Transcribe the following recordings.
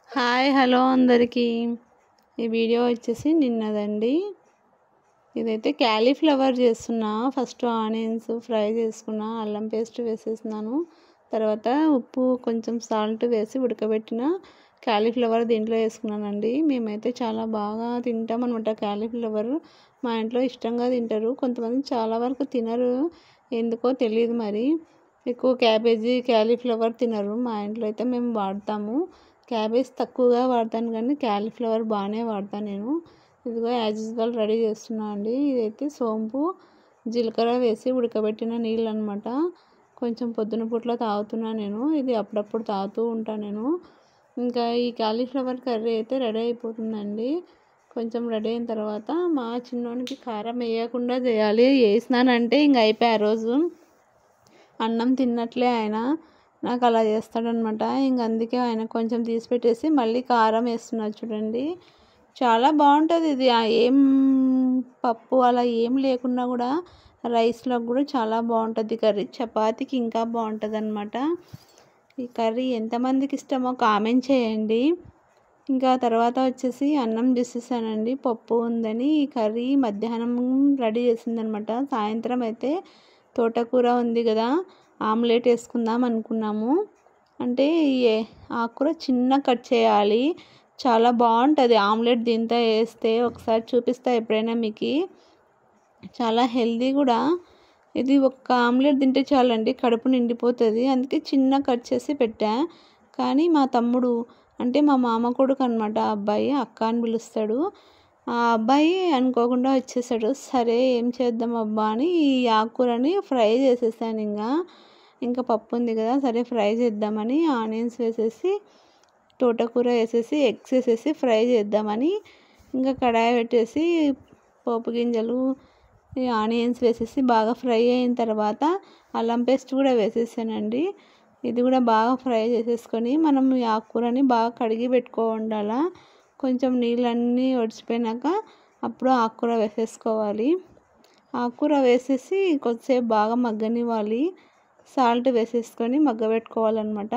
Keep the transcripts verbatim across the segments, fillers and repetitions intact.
Hi hello అందరికీ. ఈ video వచ్చేసి నిన్నదండి. ఇదైతే క్యాలీఫ్లవర్ చేస్తున్నా. ఫస్ట్ ఆనియన్స్ ఫ్రై చేసుకున్నా, అల్లం పేస్ట్ వేసేసినాను. తర్వాత ఉప్పు కొంచెం సాల్ట్ వేసి ఉడకబెట్టిన క్యాలీఫ్లవర్ దీంట్లో వేసుకున్నానండి. మేమైతే చాలా బాగా తింటాం అనమాట క్యాలీఫ్లవర్. మా ఇంట్లో ఇష్టంగా తింటారు. కొంతమంది చాలా వరకు తినరు, ఎందుకో తెలియదు మరి. ఎక్కువ క్యాబేజీ క్యాలీఫ్లవర్ తినరు. మా ఇంట్లో అయితే మేము వాడతాము. క్యాబేజ్ తక్కువగా వాడతాను కానీ క్యాలీఫ్లవర్ బాగానే వాడతాను నేను. ఇదిగో యాజ్ యూజువల్ రెడీ చేస్తున్నా అండి. ఇదైతే సోంపు జీలకర్ర వేసి ఉడకబెట్టిన నీళ్ళు అనమాట. కొంచెం పొద్దున పూటలో తాగుతున్నా నేను. ఇది అప్పుడప్పుడు తాగుతూ ఉంటాను నేను. ఇంకా ఈ క్యాలీఫ్లవర్ కర్రీ అయితే రెడీ అయిపోతుందండి. కొంచెం రెడీ అయిన తర్వాత మా చిన్నోనికి కారం వేయకుండా చేయాలి. వేసినానంటే ఇంక అయిపోయి ఆ రోజు అన్నం తిన్నట్లే ఆయన. నాకు అలా చేస్తాడనమాట. ఇంక అందుకే ఆయన కొంచెం తీసి పెట్టేసి మళ్ళీ కారం వేస్తున్నారు చూడండి. చాలా బాగుంటుంది ఇది. ఏం పప్పు అలా ఏం లేకున్నా కూడా రైస్లో కూడా చాలా బాగుంటుంది కర్రీ. చపాతీకి ఇంకా బాగుంటుంది అనమాట. ఈ కర్రీ ఎంతమందికి ఇష్టమో కామెంట్ చేయండి. ఇంకా తర్వాత వచ్చేసి అన్నం చేసేసానండి. పప్పు ఉందని ఈ కర్రీ మధ్యాహ్నం రెడీ చేసిందనమాట. సాయంత్రం అయితే తోటకూర ఉంది కదా, ఆమ్లెట్ వేసుకుందాం అనుకున్నాము. అంటే ఈ ఆకుకూర చిన్న కట్ చేయాలి, చాలా బాగుంటుంది ఆమ్లెట్ దీంతో వేస్తే. ఒకసారి చూపిస్తా ఎప్పుడైనా మీకు. చాలా హెల్దీ కూడా. ఇది ఒక్క ఆమ్లెట్ తింటే చాలండి, కడుపు నిండిపోతుంది. అందుకే చిన్న కట్ చేసి పెట్టా. కానీ మా తమ్ముడు అంటే మా మామ కొడుకు అనమాట, ఆ అబ్బాయి అక్క అని పిలుస్తాడు. ఆ అబ్బాయి అనుకోకుండా వచ్చేసాడు. సరే ఏం చేద్దాం అబ్బా అని ఈ ఆకుకూరని ఫ్రై చేసేసాను. ఇంకా ఇంకా పప్పు ఉంది కదా, సరే ఫ్రై చేద్దామని ఆనియన్స్ వేసేసి తోటకూర వేసేసి ఎగ్స్ వేసేసి ఫ్రై చేద్దామని ఇంకా కడాయి పెట్టేసి పోపు గింజలు ఈ ఆనియన్స్ వేసేసి బాగా ఫ్రై అయిన తర్వాత అల్లం పేస్ట్ కూడా వేసేసానండి. ఇది కూడా బాగా ఫ్రై చేసేసుకొని మనం ఈ ఆకుకూరని బాగా కడిగి పెట్టుకోవాలి. కొంచెం నీళ్ళన్నీ ఒడిచిపోయినాక అప్పుడు ఆకుకూర వేసేసుకోవాలి. ఆకుకూర వేసేసి కొద్దిసేపు బాగా మగ్గనివ్వాలి. సాల్ట్ వేసేసుకొని మగ్గబెట్టుకోవాలన్నమాట.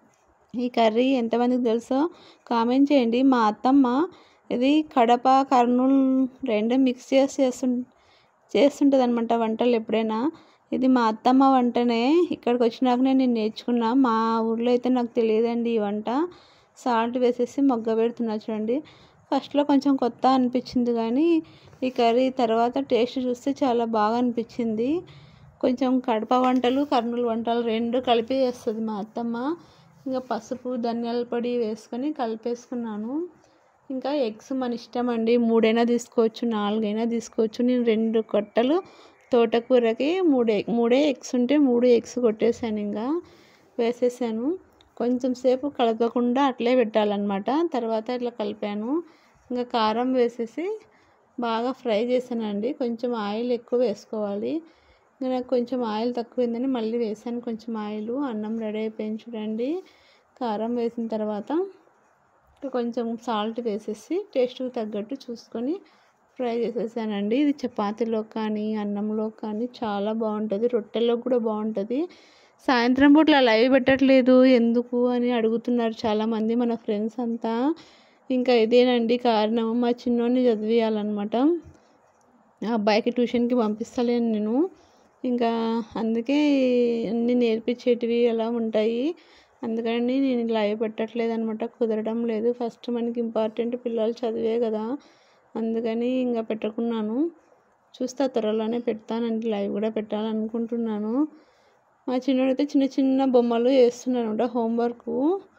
ఈ కర్రీ ఎంతమందికి తెలుసో కామెంట్ చేయండి. మా అత్తమ్మ ఇది కడప కర్నూలు రెండు మిక్స్ చేసి చేస్తు చేస్తుంటుంది అనమాట వంటలు ఎప్పుడైనా. ఇది మా అత్తమ్మ వంటనే. ఇక్కడికి వచ్చినాకనే నేను నేర్చుకున్నా. మా ఊర్లో అయితే నాకు తెలియదండి ఈ వంట. సాల్ట్ వేసేసి మగ్గబెడుతున్నా చూడండి. ఫస్ట్లో కొంచెం కొత్త అనిపించింది కానీ ఈ కర్రీ తర్వాత టేస్ట్ చూస్తే చాలా బాగా అనిపించింది. కొంచెం కడప వంటలు కర్నూలు వంటలు రెండు కలిపి వేస్తుంది మా అత్తమ్మ. ఇంకా పసుపు ధనియాల పొడి వేసుకొని కలిపేసుకున్నాను. ఇంకా ఎగ్స్ మన ఇష్టం అండి, మూడైనా తీసుకోవచ్చు నాలుగైనా తీసుకోవచ్చు. నేను రెండు కట్టలు తోటకూరకి మూడే మూడే ఎగ్స్ ఉంటే మూడు ఎగ్స్ కొట్టేసాను. ఇంకా వేసేసాను. కొంచెం సేపు కలపకుండా అట్లే పెట్టాలన్నమాట. తర్వాత ఇట్లా కలిపాను. ఇంకా కారం వేసేసి బాగా ఫ్రై చేశానండి. కొంచెం ఆయిల్ ఎక్కువ వేసుకోవాలి. ఇంకా నాకు కొంచెం ఆయిల్ తక్కువైందని మళ్ళీ వేసాను కొంచెం ఆయిల్. అన్నం రెడీ అయిపోయింది చూడండి. కారం వేసిన తర్వాత కొంచెం సాల్ట్ వేసేసి టేస్ట్కి తగ్గట్టు చూసుకొని ఫ్రై చేసేసానండి. ఇది చపాతీలో కానీ అన్నంలో కానీ చాలా బాగుంటుంది. రొట్టెల్లో కూడా బాగుంటుంది. సాయంత్రం పూట్ల లైవ్ పెట్టట్లేదు ఎందుకు అని అడుగుతున్నారు చాలామంది మన ఫ్రెండ్స్ అంతా. ఇంకా ఇదేనండి కారణం. మా చిన్నోడిని చదివియాలన్నమాట. ఆ అబ్బాయికి ట్యూషన్కి పంపిస్తలేను నేను. ఇంకా అందుకే అన్నీ నేర్పించేటివి అలా ఉంటాయి. అందుకని నేను లైవ్ పెట్టట్లేదు అనమాట. కుదరడం లేదు. ఫస్ట్ మనకి ఇంపార్టెంట్ పిల్లలు చదివే కదా, అందుకని ఇంకా పెట్టుకున్నాను. చూస్తా త్వరలోనే పెడతానండి. లైవ్ కూడా పెట్టాలనుకుంటున్నాను. మా చిన్నోడైతే చిన్న చిన్న బొమ్మలు వేస్తున్నాను అనమాట హోంవర్క్.